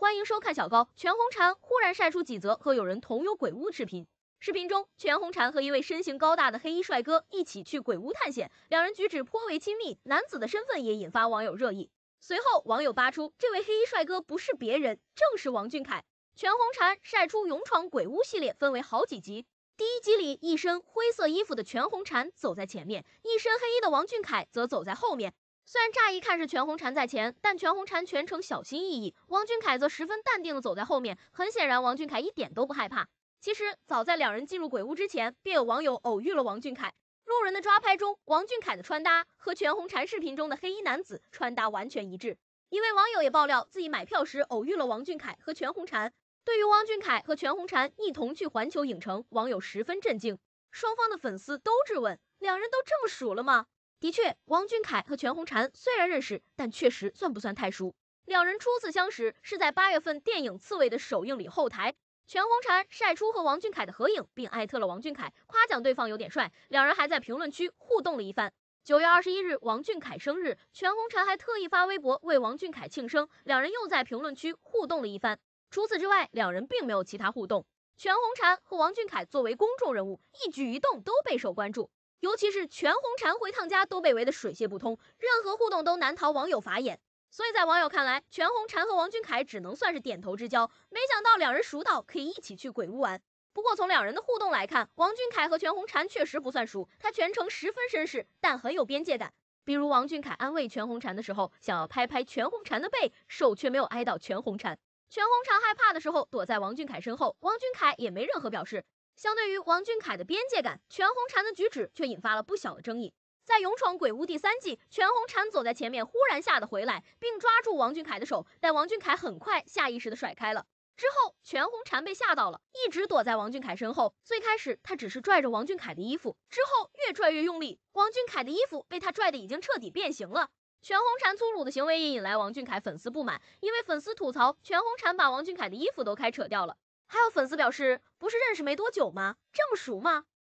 欢迎收看小高。全红婵忽然晒出几则和有人同游鬼屋视频。视频中，全红婵和一位身形高大的黑衣帅哥一起去鬼屋探险，两人举止颇为亲密，男子的身份也引发网友热议。随后，网友扒出这位黑衣帅哥不是别人，正是王俊凯。全红婵晒出勇闯鬼屋系列分为好几集。第一集里，一身灰色衣服的全红婵走在前面，一身黑衣的王俊凯则走在后面。虽然乍一看是全红婵在前，但全红婵全程小心翼翼，王俊凯则十分淡定地走在后面。很显然，王俊凯一点都不害怕。其实，早在两人进入鬼屋之前，便有网友偶遇了王俊凯。路人的抓拍中，王俊凯的穿搭和全红婵视频中的黑衣男子穿搭完全一致。一位网友也爆料自己买票时偶遇了王俊凯和全红婵。对于王俊凯和全红婵一同去环球影城，网友十分震惊。双方的粉丝都质问：两人都这么熟了吗？的确，王俊凯和全红婵虽然认识，但确实算不算太熟。两人初次相识是在8月份电影《刺猬》的首映礼后台，全红婵晒出和王俊凯的合影，并艾特了王俊凯，夸奖对方有点帅。两人还在评论区互动了一番。9月21日，王俊凯生日，全红婵还特意发微博为王俊凯庆生，两人又在评论区互动了一番。除此之外，两人并没有其他互动。全红婵和王俊凯作为公众人物，一举一动都备受关注。尤其是全红婵回趟家都被围得水泄不通，任何互动都难逃网友法眼。所以在网友看来，全红婵和王俊凯只能算是点头之交，没想到两人熟到可以一起去鬼屋玩。不过从两人的互动来看，王俊凯和全红婵确实不算熟，他全程十分绅士，但很有边界感。比如王俊凯安慰全红婵的时候，想要拍拍全红婵的背，手却没有挨到全红婵。全红婵害怕的时候躲在王俊凯身后，王俊凯也没任何表示。相对于王俊凯的边界感，全红婵的举止却引发了不小的争议。在《勇闯鬼屋》第3季，全红婵走在前面，忽然吓得回来，并抓住王俊凯的手，但王俊凯很快下意识地甩开了。之后，全红婵被吓到了，一直躲在王俊凯身后。最开始，他只是拽着王俊凯的衣服，之后越拽越用力，王俊凯的衣服被他拽得已经彻底变形了。全红婵粗鲁的行为也引来王俊凯粉丝不满，因为粉丝吐槽全红婵把王俊凯的衣服都开扯掉了。还有粉丝表示，不是认识没多久吗？这么熟吗？